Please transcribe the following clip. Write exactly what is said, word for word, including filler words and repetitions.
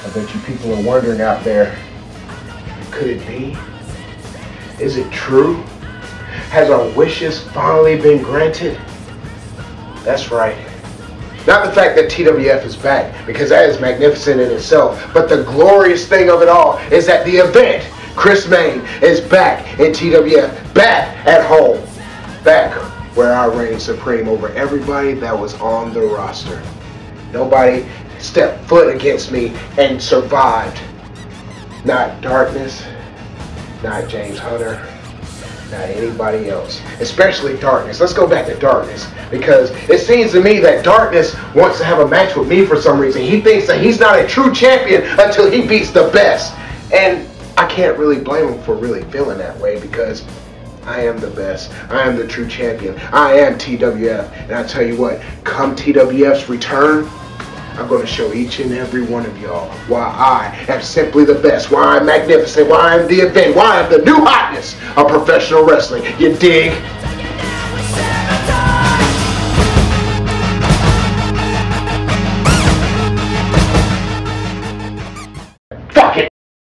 I bet you people are wondering out there, could it be? Is it true? Has our wishes finally been granted? That's right. Not the fact that T W F is back, because that is magnificent in itself, but the glorious thing of it all is that the event, Chris Mayne, is back in T W F, back at home, back where I reign supreme over everybody that was on the roster. Nobody stepped foot against me and survived. Not Darkness, not James Hunter, not anybody else, especially Darkness. Let's go back to Darkness, because it seems to me that Darkness wants to have a match with me for some reason. He thinks that he's not a true champion until he beats the best. And I can't really blame him for really feeling that way, because I am the best. I am the true champion. I am T W F. And I tell you what, come T W F's return, I'm going to show each and every one of y'all why I am simply the best, why I'm magnificent, why I'm the event, why I'm the new hotness of professional wrestling. You dig? Fuck it.